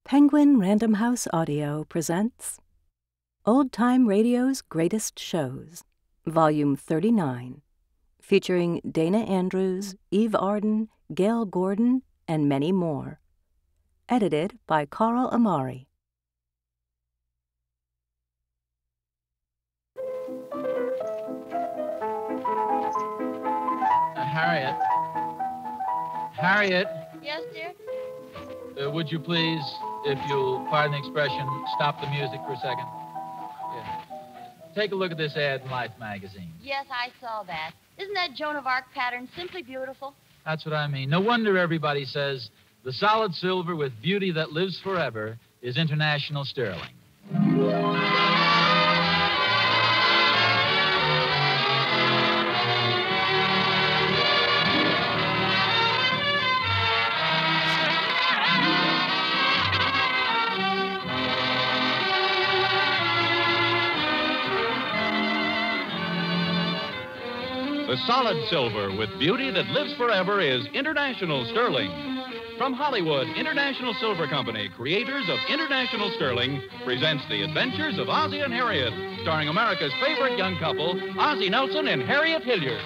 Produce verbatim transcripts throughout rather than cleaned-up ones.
Penguin Random House Audio presents Old Time Radio's Greatest Shows, Volume thirty-nine, featuring Dana Andrews, Eve Arden, Gale Gordon, and many more. Edited by Carl Amari. Uh, Harriet. Harriet. Yes, dear? Uh, would you please, if you'll pardon the expression, stop the music for a second? Yeah. Take a look at this ad in Life magazine. Yes, I saw that. Isn't that Joan of Arc pattern simply beautiful? That's what I mean. No wonder everybody says the solid silver with beauty that lives forever is international sterling. The solid silver with beauty that lives forever is International Sterling. From Hollywood, International Silver Company, creators of International Sterling, presents The Adventures of Ozzie and Harriet, starring America's favorite young couple, Ozzie Nelson and Harriet Hilliard.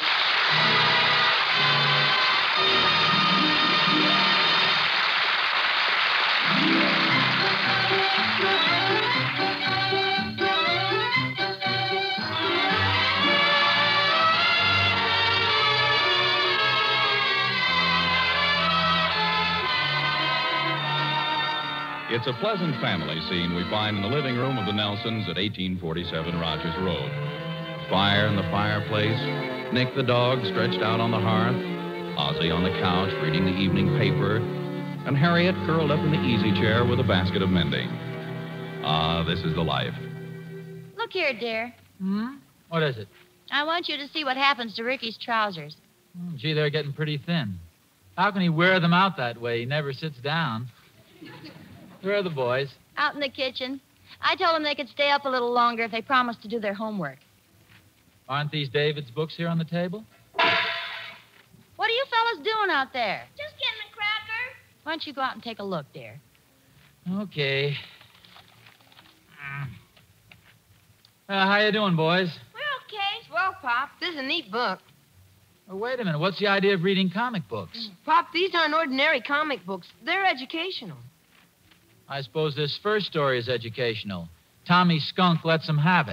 It's a pleasant family scene we find in the living room of the Nelsons at eighteen forty-seven Rogers Road. Fire in the fireplace, Nick the dog stretched out on the hearth, Ozzie on the couch reading the evening paper, and Harriet curled up in the easy chair with a basket of mending. Ah, this is the life. Look here, dear. Hmm? What is it? I want you to see what happens to Ricky's trousers. Oh, gee, they're getting pretty thin. How can he wear them out that way? He never sits down. Where are the boys? Out in the kitchen. I told them they could stay up a little longer if they promised to do their homework. Aren't these David's books here on the table? What are you fellas doing out there? Just getting a cracker. Why don't you go out and take a look, dear? Okay. Uh, how you doing, boys? We're okay. Well, Pop, this is a neat book. Oh, wait a minute. What's the idea of reading comic books? Pop, these aren't ordinary comic books. They're educational. I suppose this first story is educational. Tommy Skunk lets him have it.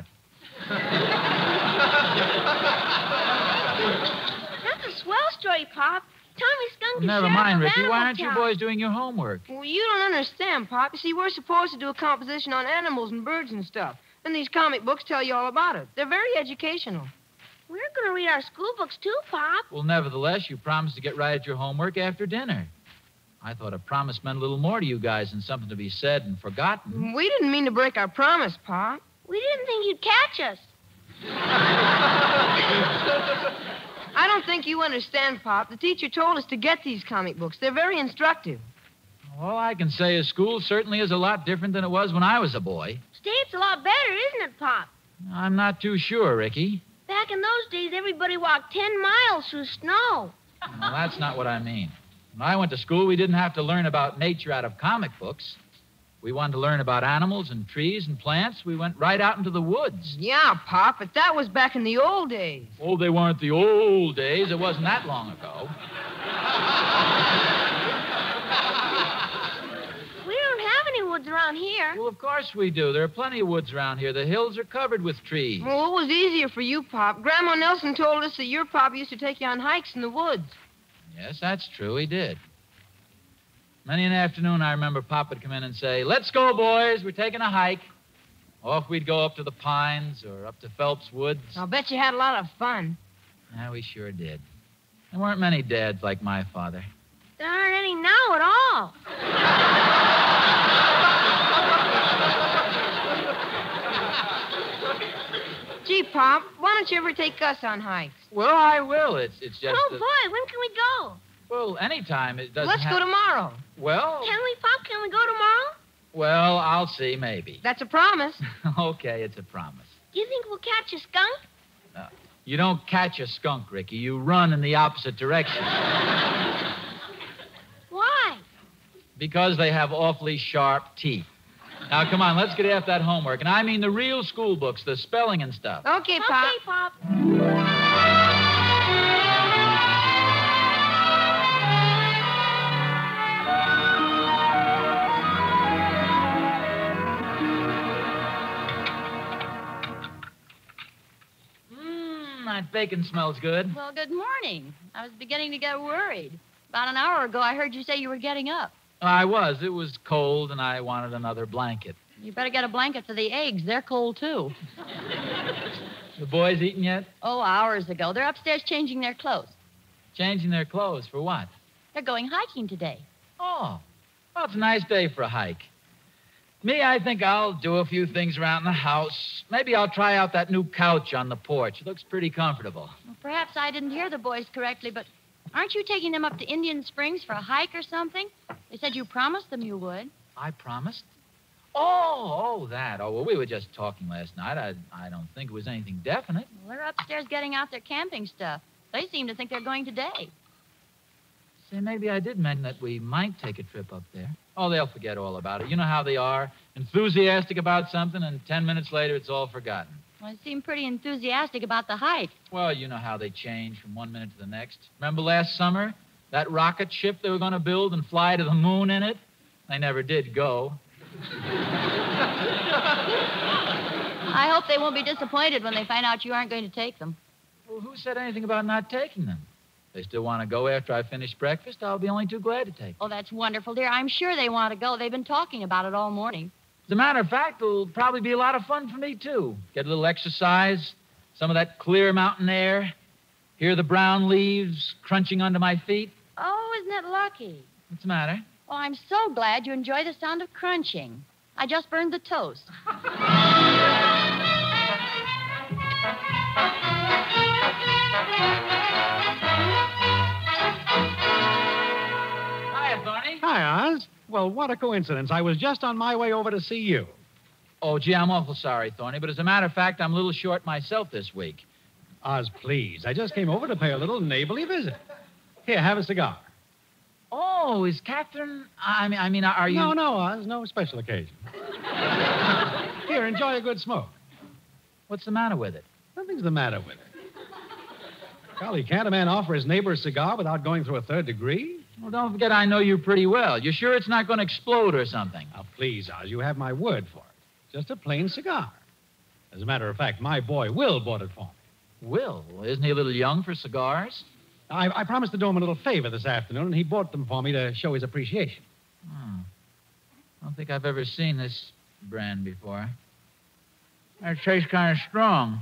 That's a swell story, Pop. Tommy Skunk is Never sheriff mind, of Ricky. Why Animal aren't you Town. boys doing your homework? Well, you don't understand, Pop. You see, we're supposed to do a composition on animals and birds and stuff. And these comic books tell you all about it. They're very educational. We're going to read our school books, too, Pop. Well, nevertheless, you promised to get right at your homework after dinner. I thought a promise meant a little more to you guys than something to be said and forgotten. We didn't mean to break our promise, Pop. We didn't think you'd catch us. I don't think you understand, Pop. The teacher told us to get these comic books. They're very instructive. All I can say is school certainly is a lot different than it was when I was a boy. State's a lot better, isn't it, Pop? I'm not too sure, Ricky. Back in those days, everybody walked ten miles through snow. Well, that's not what I mean. When I went to school, we didn't have to learn about nature out of comic books. We wanted to learn about animals and trees and plants. We went right out into the woods. Yeah, Pop, but that was back in the old days. Oh, they weren't the old days. It wasn't that long ago. We don't have any woods around here. Well, of course we do. There are plenty of woods around here. The hills are covered with trees. Well, it was easier for you, Pop. Grandma Nelson told us that your Pop used to take you on hikes in the woods. Yes, that's true. He did. Many an afternoon, I remember Pop would come in and say, "Let's go, boys. We're taking a hike." Off we'd go up to the pines or up to Phelps Woods. I'll bet you had a lot of fun. Yeah, we sure did. There weren't many dads like my father. There aren't any now at all. Gee, Pop, why don't you ever take us on hikes? Well, I will. It's it's just. Oh, that- boy, when can we go? Well, anytime. It doesn't. Let's have... go tomorrow. Well. Can we, Pop? Can we go tomorrow? Well, I'll see. Maybe. That's a promise. Okay, it's a promise. Do you think we'll catch a skunk? No, you don't catch a skunk, Ricky. You run in the opposite direction. Why? Because they have awfully sharp teeth. Now, come on, let's get after that homework. And I mean the real school books, the spelling and stuff. Okay, Pop. Okay, Pop. Mmm, that bacon smells good. Well, good morning. I was beginning to get worried. About an hour ago, I heard you say you were getting up. I was. It was cold, and I wanted another blanket. You better get a blanket for the eggs. They're cold, too. The boys eaten yet? Oh, hours ago. They're upstairs changing their clothes. Changing their clothes for what? They're going hiking today. Oh, well, it's a nice day for a hike. Me, I think I'll do a few things around the house. Maybe I'll try out that new couch on the porch. It looks pretty comfortable. Well, perhaps I didn't hear the boys correctly, but aren't you taking them up to Indian Springs for a hike or something? They said you promised them you would. I promised? Oh, oh, that. Oh, well, we were just talking last night. I, I don't think it was anything definite. Well, they're upstairs getting out their camping stuff. They seem to think they're going today. Say, maybe I did mention that we might take a trip up there. Oh, they'll forget all about it. You know how they are. Enthusiastic about something, and ten minutes later, it's all forgotten. Well, they seem pretty enthusiastic about the hike. Well, you know how they change from one minute to the next. Remember last summer? That rocket ship they were going to build and fly to the moon in it? They never did go. I hope they won't be disappointed when they find out you aren't going to take them. Well, who said anything about not taking them? If they still want to go after I finish breakfast, I'll be only too glad to take them. Oh, that's wonderful, dear. I'm sure they want to go. They've been talking about it all morning. As a matter of fact, it'll probably be a lot of fun for me, too. Get a little exercise, some of that clear mountain air, hear the brown leaves crunching under my feet. Oh, isn't it lucky? What's the matter? Oh, I'm so glad you enjoy the sound of crunching. I just burned the toast. Hiya, Thorny. Hi, Oz. Well, what a coincidence. I was just on my way over to see you. Oh, gee, I'm awful sorry, Thorny, but as a matter of fact, I'm a little short myself this week. Oz, please. I just came over to pay a little neighborly visit. Here, have a cigar. Oh, is Catherine... I mean, I mean, are you... No, no, Oz. No special occasion. Here, enjoy a good smoke. What's the matter with it? Nothing's the matter with it. Golly, can't a man offer his neighbor a cigar without going through a third degree? Well, don't forget I know you pretty well. You sure it's not going to explode or something? Now, please, Oz, you have my word for it. Just a plain cigar. As a matter of fact, my boy Will bought it for me. Will? Isn't he a little young for cigars? I, I promised to do him a little favor this afternoon, and he bought them for me to show his appreciation. Hmm. I don't think I've ever seen this brand before. It tastes kind of strong.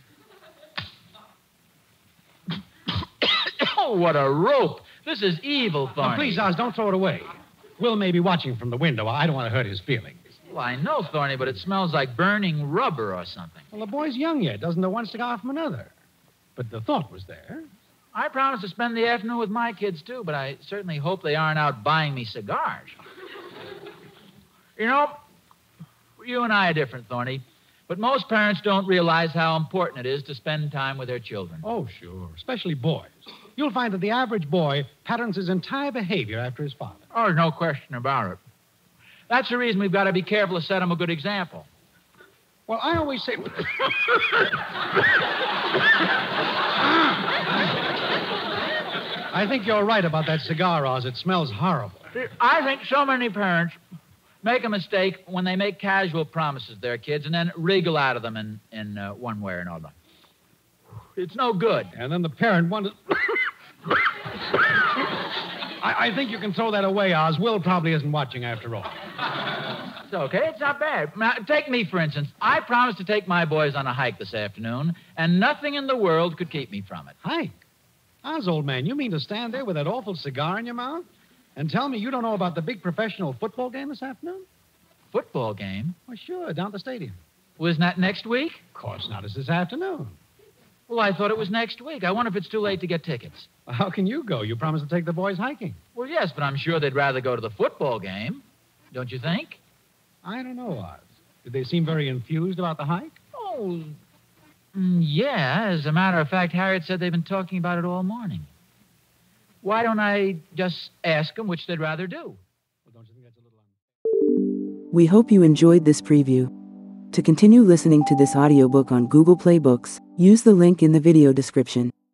Oh, what a rope. This is evil, Thorny. Now, please, Oz, don't throw it away. Will may be watching from the window. I don't want to hurt his feelings. Well, I know, Thorny, but it smells like burning rubber or something. Well, the boy's young yet. Doesn't know one cigar from another. But the thought was there. I promised to spend the afternoon with my kids, too, but I certainly hope they aren't out buying me cigars. You know, you and I are different, Thorny, but most parents don't realize how important it is to spend time with their children. Oh, sure, especially boys. You'll find that the average boy patterns his entire behavior after his father. Oh, there's no question about it. That's the reason we've got to be careful to set them a good example. Well, I always say... I think you're right about that cigar, Oz. It smells horrible. I think so many parents make a mistake when they make casual promises to their kids and then wriggle out of them in, in uh, one way or another. It's no good. And then the parent wonders... I, I think you can throw that away, Oz. Will probably isn't watching after all. It's okay. It's not bad. Now, take me, for instance. I promised to take my boys on a hike this afternoon, and nothing in the world could keep me from it. Hike? Oz, old man, you mean to stand there with that awful cigar in your mouth and tell me you don't know about the big professional football game this afternoon? Football game? Well, sure, down at the stadium. Wasn't that next week? Of course not. It's this afternoon. Well, I thought it was next week. I wonder if it's too late to get tickets. Well, how can you go? You promised to take the boys hiking. Well, yes, but I'm sure they'd rather go to the football game. Don't you think? I don't know, Oz. Did they seem very enthused about the hike? Oh, mm, yeah. As a matter of fact, Harriet said they've been talking about it all morning. Why don't I just ask them which they'd rather do? Well, don't We hope you enjoyed this preview. To continue listening to this audiobook on Google Play Books, use the link in the video description.